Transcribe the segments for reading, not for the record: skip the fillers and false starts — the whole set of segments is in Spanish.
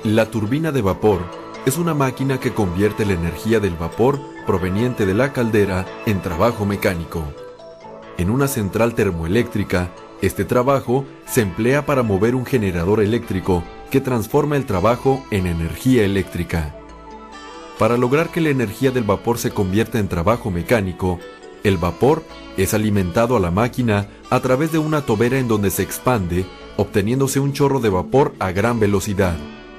La turbina de vapor es una máquina que convierte la energía del vapor proveniente de la caldera en trabajo mecánico. En una central termoeléctrica, este trabajo se emplea para mover un generador eléctrico que transforma el trabajo en energía eléctrica. Para lograr que la energía del vapor se convierta en trabajo mecánico, el vapor es alimentado a la máquina a través de una tobera en donde se expande, obteniéndose un chorro de vapor a gran velocidad.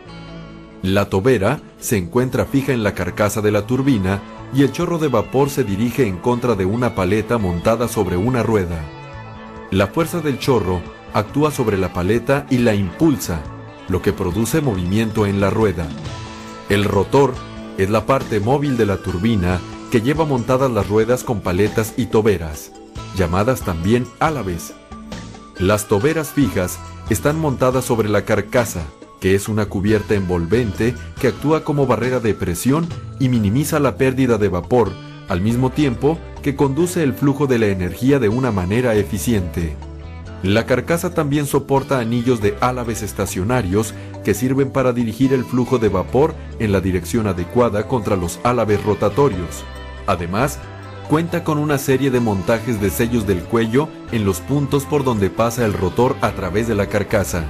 La tobera se encuentra fija en la carcasa de la turbina y el chorro de vapor se dirige en contra de una paleta montada sobre una rueda. La fuerza del chorro actúa sobre la paleta y la impulsa, lo que produce movimiento en la rueda. El rotor es la parte móvil de la turbina que lleva montadas las ruedas con paletas y toberas, llamadas también álabes. Las toberas fijas están montadas sobre la carcasa, que es una cubierta envolvente que actúa como barrera de presión y minimiza la pérdida de vapor, al mismo tiempo que conduce el flujo de la energía de una manera eficiente. La carcasa también soporta anillos de álabes estacionarios que sirven para dirigir el flujo de vapor en la dirección adecuada contra los álabes rotatorios. Además, cuenta con una serie de montajes de sellos del cuello en los puntos por donde pasa el rotor a través de la carcasa.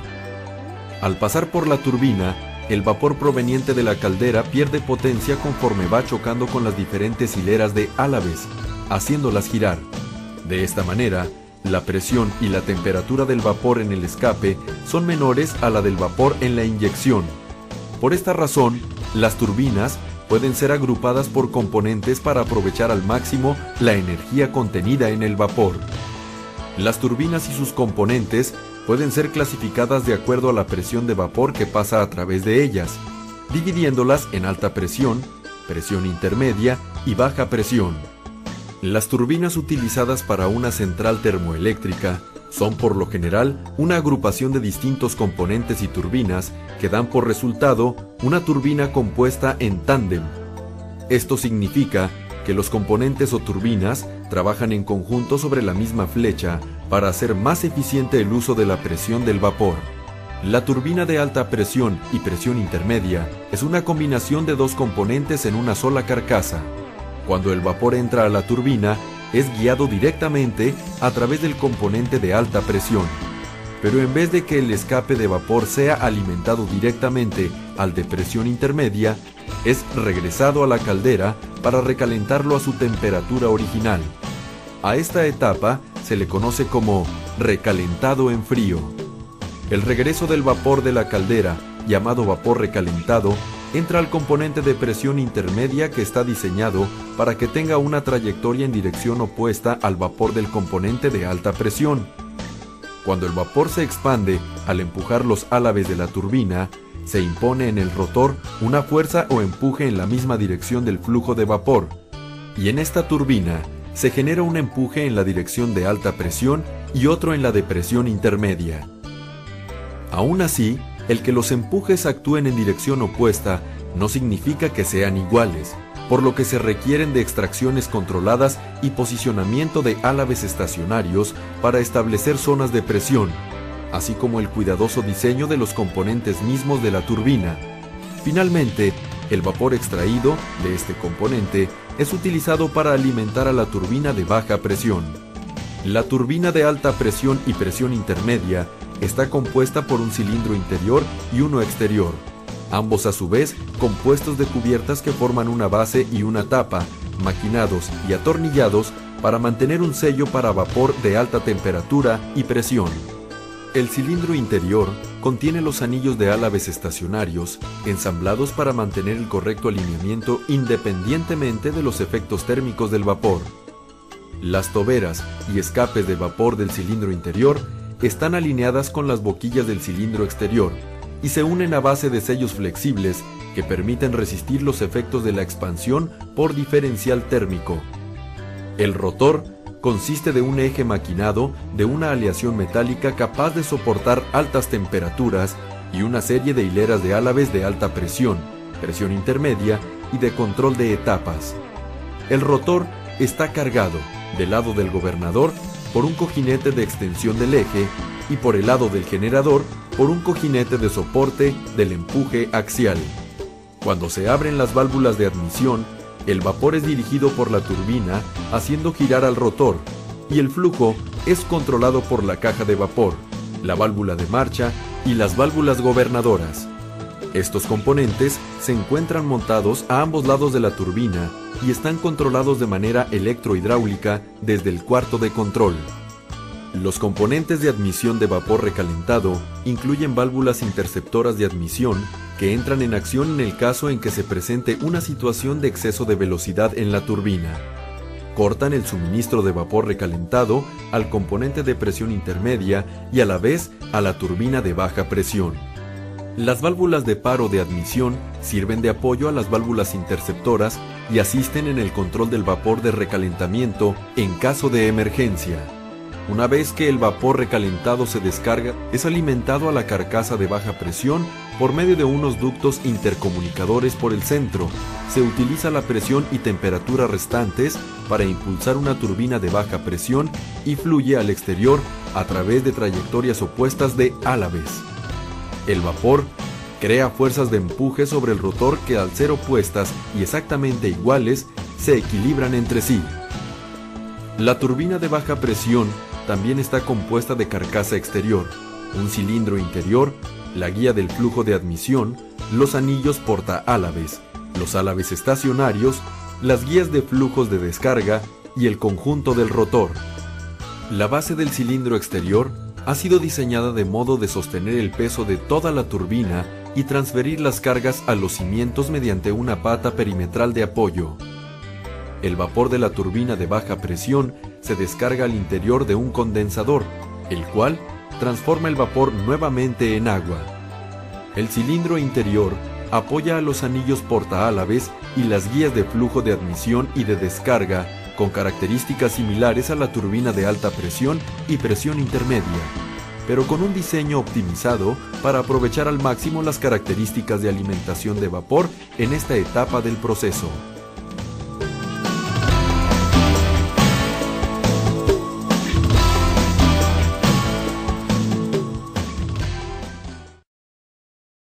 Al pasar por la turbina, el vapor proveniente de la caldera pierde potencia conforme va chocando con las diferentes hileras de álabes, haciéndolas girar. De esta manera, la presión y la temperatura del vapor en el escape son menores a la del vapor en la inyección. Por esta razón, las turbinas pueden ser agrupadas por componentes para aprovechar al máximo la energía contenida en el vapor. Las turbinas y sus componentes pueden ser clasificadas de acuerdo a la presión de vapor que pasa a través de ellas, dividiéndolas en alta presión, presión intermedia y baja presión. Las turbinas utilizadas para una central termoeléctrica son por lo general una agrupación de distintos componentes y turbinas que dan por resultado una turbina compuesta en tándem. Esto significa que los componentes o turbinas trabajan en conjunto sobre la misma flecha para hacer más eficiente el uso de la presión del vapor. La turbina de alta presión y presión intermedia es una combinación de dos componentes en una sola carcasa. Cuando el vapor entra a la turbina, es guiado directamente a través del componente de alta presión. Pero en vez de que el escape de vapor sea alimentado directamente al de presión intermedia, es regresado a la caldera para recalentarlo a su temperatura original. A esta etapa se le conoce como recalentado en frío. El regreso del vapor de la caldera, llamado vapor recalentado, entra al componente de presión intermedia que está diseñado para que tenga una trayectoria en dirección opuesta al vapor del componente de alta presión. Cuando el vapor se expande al empujar los álabes de la turbina, se impone en el rotor una fuerza o empuje en la misma dirección del flujo de vapor, y en esta turbina se genera un empuje en la dirección de alta presión y otro en la de presión intermedia. Aún así, el que los empujes actúen en dirección opuesta no significa que sean iguales, por lo que se requieren de extracciones controladas y posicionamiento de álabes estacionarios para establecer zonas de presión, así como el cuidadoso diseño de los componentes mismos de la turbina. Finalmente, el vapor extraído de este componente es utilizado para alimentar a la turbina de baja presión. La turbina de alta presión y presión intermedia está compuesta por un cilindro interior y uno exterior, ambos a su vez compuestos de cubiertas que forman una base y una tapa, maquinados y atornillados para mantener un sello para vapor de alta temperatura y presión. El cilindro interior contiene los anillos de álabes estacionarios, ensamblados para mantener el correcto alineamiento independientemente de los efectos térmicos del vapor. Las toberas y escapes de vapor del cilindro interior están alineadas con las boquillas del cilindro exterior y se unen a base de sellos flexibles que permiten resistir los efectos de la expansión por diferencial térmico. El rotor consiste de un eje maquinado de una aleación metálica capaz de soportar altas temperaturas y una serie de hileras de álabes de alta presión, presión intermedia y de control de etapas. El rotor está cargado, del lado del gobernador, por un cojinete de extensión del eje y por el lado del generador por un cojinete de soporte del empuje axial. Cuando se abren las válvulas de admisión, el vapor es dirigido por la turbina haciendo girar al rotor y el flujo es controlado por la caja de vapor, la válvula de marcha y las válvulas gobernadoras. Estos componentes se encuentran montados a ambos lados de la turbina y están controlados de manera electrohidráulica desde el cuarto de control. Los componentes de admisión de vapor recalentado incluyen válvulas interceptoras de admisión que entran en acción en el caso en que se presente una situación de exceso de velocidad en la turbina. Cortan el suministro de vapor recalentado al componente de presión intermedia y a la vez a la turbina de baja presión. Las válvulas de paro de admisión sirven de apoyo a las válvulas interceptoras y asisten en el control del vapor de recalentamiento en caso de emergencia. Una vez que el vapor recalentado se descarga, es alimentado a la carcasa de baja presión por medio de unos ductos intercomunicadores por el centro. Se utiliza la presión y temperatura restantes para impulsar una turbina de baja presión y fluye al exterior a través de trayectorias opuestas de a la vez. El vapor crea fuerzas de empuje sobre el rotor que, al ser opuestas y exactamente iguales, se equilibran entre sí. La turbina de baja presión también está compuesta de carcasa exterior, un cilindro interior, la guía del flujo de admisión, los anillos portaálabes, los álabes estacionarios, las guías de flujos de descarga y el conjunto del rotor. La base del cilindro exterior ha sido diseñada de modo de sostener el peso de toda la turbina y transferir las cargas a los cimientos mediante una pata perimetral de apoyo. El vapor de la turbina de baja presión se descarga al interior de un condensador, el cual transforma el vapor nuevamente en agua. El cilindro interior apoya a los anillos portaálabes y las guías de flujo de admisión y de descarga con características similares a la turbina de alta presión y presión intermedia, pero con un diseño optimizado para aprovechar al máximo las características de alimentación de vapor en esta etapa del proceso.